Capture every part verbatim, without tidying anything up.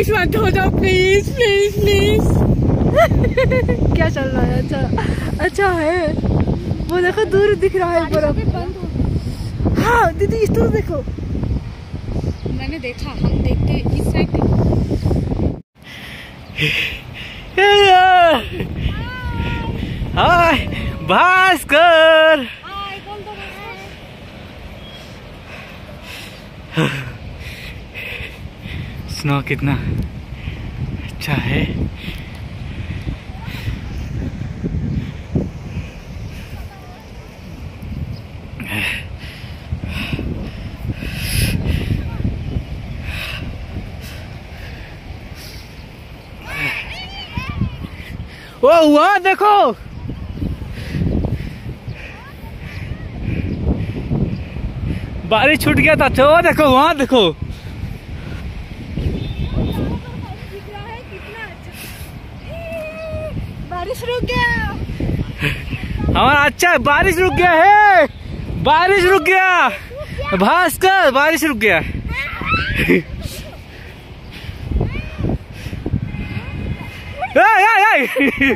Please मत हो जाओ, प्लीज प्लीज प्लीज। क्या चल रहा है? अच्छा अच्छा है, वो देखो दूर दिख रहा है बर्फ। हाँ दीदी इस तरफ देखो। मैंने देखा, हम देखते इस साइड देखो। हाय भास्कर। स्नो कितना अच्छा है। ओ वहाँ देखो, बारिश छूट गया था। चलो देखो वहाँ देखो, बारिश रुक गया। हमारा अच्छा है, बारिश रुक गया है, बारिश रुक गया भास्कर, बारिश रुक गया। आय, आय, आय।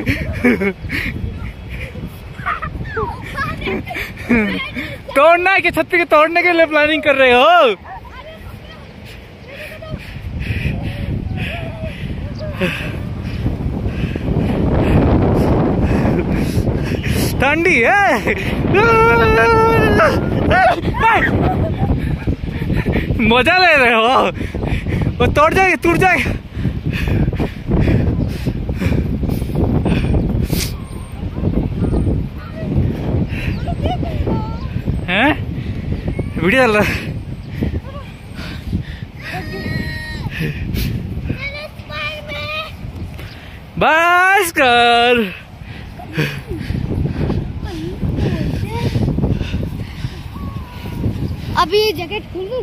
तोड़ना है कि छतरी के तोड़ने के लिए प्लानिंग कर रहे हो? ठंडी है, मजा ले रहे हो? वो तोड़ जाएगी, टूट जाएगा। हैं? वीडियो चल रहा है। भास्कर अभी जैकेट खोलूं?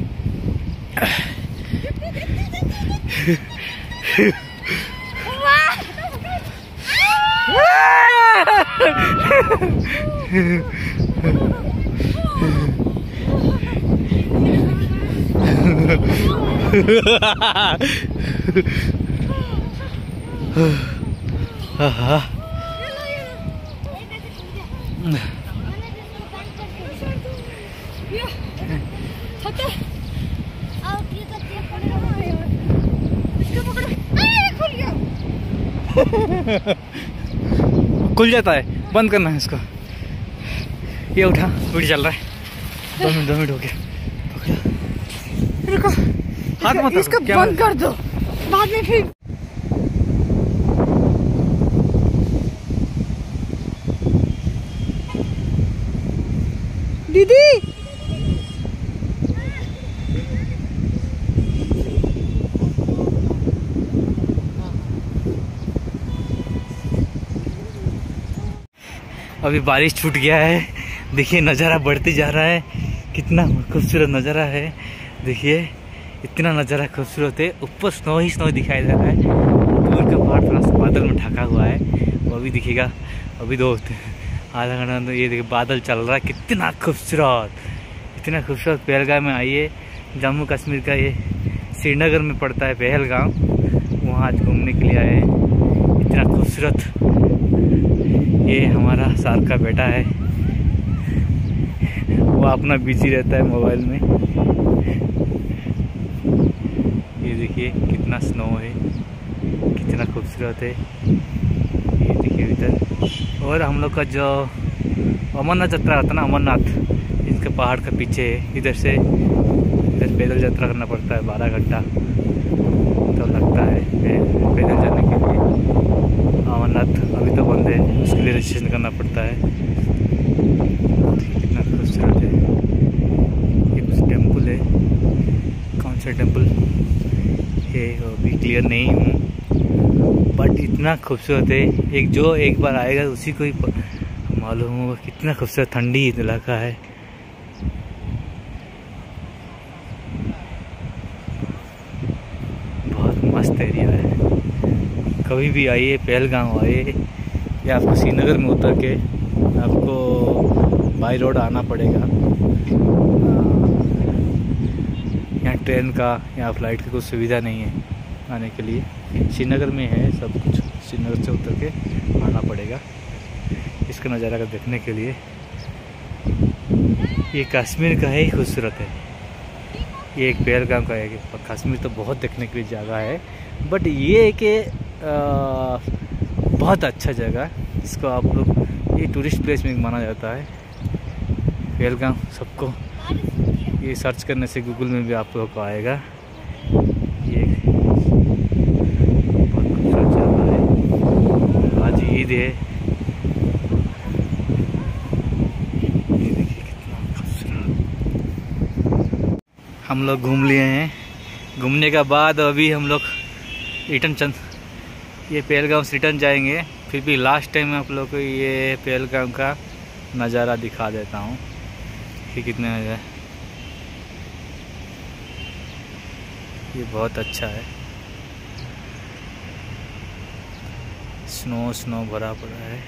खुल जाता है, बंद करना है इसको। ये उठा, वीडियो चल रहा है। दो मिनट दो मिनट हो गया। रुको, हाथ मत इसको बंद कर दो, बाद में फिर। दीदी अभी बारिश छूट गया है। देखिए नज़ारा बढ़ते जा रहा है, कितना खूबसूरत नज़ारा है। देखिए इतना नज़ारा खूबसूरत है, ऊपर स्नो ही स्नो दिखाई दे रहा है। दूर का पहाड़ थोड़ा सा बादल में ढका हुआ है, वो भी दिखेगा अभी दो आधा घंटा। तो ये देखिए बादल चल रहा है, कितना खूबसूरत, इतना खूबसूरत। पहलगाम में आइए, जम्मू कश्मीर का ये श्रीनगर में पड़ता है पहलगाम, वहाँ आज घूमने के लिए आए। इतना खूबसूरत। ये हमारा सार का बेटा है, वो अपना बिजी रहता है मोबाइल में। ये देखिए कितना स्नो है, कितना खूबसूरत है। ये देखिए इधर। और हम लोग का जो अमरनाथ यात्रा होता है ना, अमरनाथ, इनके पहाड़ का पीछे है। इधर से इधर पैदल यात्रा करना पड़ता है, बारह घंटा तो लगता है पैदल जाने के लिए। अमरनाथ अभी तो बंद है, उसके लिए रजिस्ट्रेशन करना पड़ता है। कितना खूबसूरत है। ये कुछ टेम्पल है, कौन सा टेम्पल है वो भी क्लियर नहीं हूँ, बट इतना खूबसूरत है। एक जो एक बार आएगा उसी को ही मालूम होगा कितना खूबसूरत ठंडी इलाका है। बहुत मस्त एरिया है। कभी भी आइए, पहलगाम आइए, या आपको श्रीनगर में उतर के आपको बाई रोड आना पड़ेगा। यहाँ ट्रेन का या फ्लाइट की कुछ सुविधा नहीं है। आने के लिए। श्रीनगर में है सब कुछ, श्रीनगर से उतर के आना पड़ेगा इसका नज़ारा का देखने के लिए। ये कश्मीर का ही खूबसूरत है, ये एक पहलगाम का है। कश्मीर तो बहुत देखने के लिए जगह है, बट ये कि बहुत अच्छा जगह, इसको आप लोग ये टूरिस्ट प्लेस में माना जाता है पहलगाम। सबको ये सर्च करने से गूगल में भी आप लोगों को आएगा। ये बहुत खूबसूरत जगह है। आज ईद है, ये देखिए कितना खूबसूरत। हम लोग घूम लिए हैं, घूमने के बाद अभी हम लोग रिटर्न चंद ये पहलगाम से रिटर्न जाएंगे। फिर भी लास्ट टाइम मैं आप लोग को ये पहलगाम का नज़ारा दिखा देता हूँ कि कितना है। ये बहुत अच्छा है, स्नो स्नो भरा पड़ा है।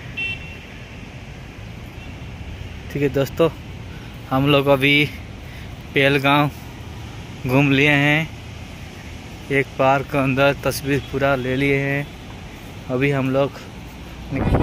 ठीक है दोस्तों, हम लोग अभी पहलगाम घूम लिए हैं, एक पार्क के अंदर तस्वीर पूरा ले लिए हैं। अभी हम लोग